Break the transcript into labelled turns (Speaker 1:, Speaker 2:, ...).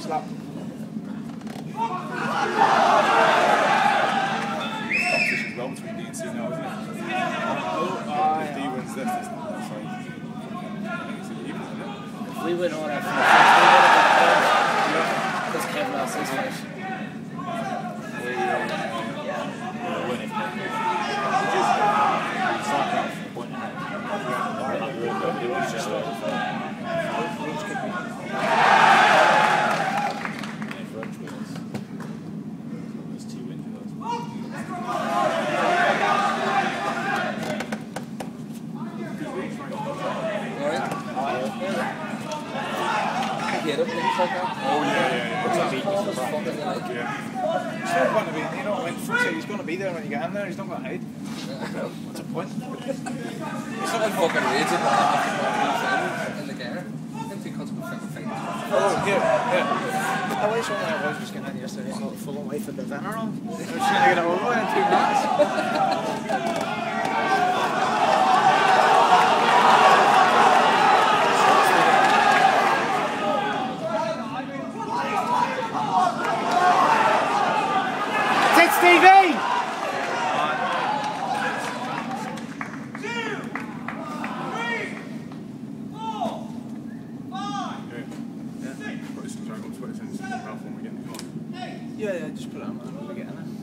Speaker 1: slap.
Speaker 2: Competition as well between D and C now, isn't it? If D wins this, it's not that side. I think it's even, isn't it?
Speaker 3: If we win all our fights, because Kevin lost his fight.
Speaker 4: We're winning. It's not that point ahead. It's just there's 2 wins with us.
Speaker 2: Oh yeah.
Speaker 1: He's not going to be, you know, he's going to be there when you get in there, he's not going to hide. What's the point?
Speaker 5: He's not like fucking raging in the gear. I think he cuts him fucking fighting.
Speaker 1: Oh, yeah. I wish only I was just getting in yesterday, not full of life at the dinner on. I was trying to get it over in 2 minutes.
Speaker 3: Stevie!
Speaker 1: Yeah, just put it on when we get in there.